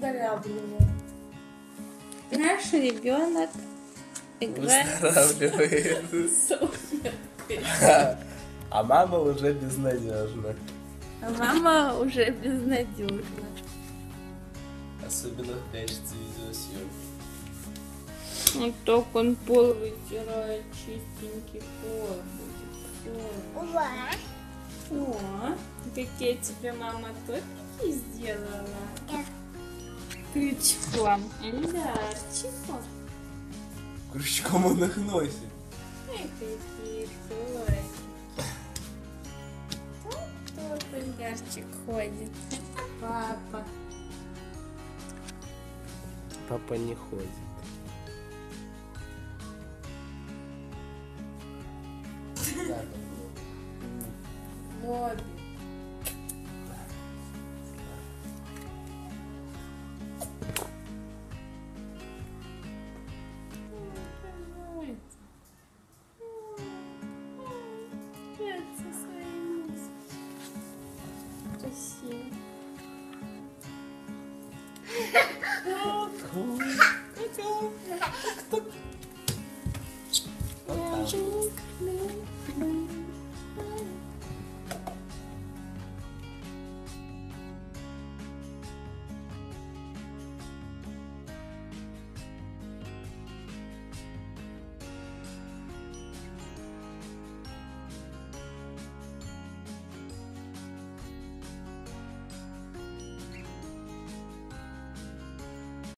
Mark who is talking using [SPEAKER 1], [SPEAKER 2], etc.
[SPEAKER 1] выздоравливает. Наш ребенок играет
[SPEAKER 2] Выздоравливает.
[SPEAKER 1] с солнышкой.
[SPEAKER 2] А мама уже безнадежна.
[SPEAKER 1] А мама уже безнадежна.
[SPEAKER 2] Особенно прячется видеосъемки.
[SPEAKER 1] Вот так он пол вытирает, чистенький пол будет.
[SPEAKER 3] Ура!
[SPEAKER 1] О, какие тебе мама тортики сделала?
[SPEAKER 3] Да.
[SPEAKER 1] Крючком. Эльдарчиком.
[SPEAKER 2] Крючком он их носит.
[SPEAKER 1] Ай, какие шоры. Тут Эльдарчик ходит. Это папа.
[SPEAKER 2] Папа не ходит.
[SPEAKER 1] Лобик.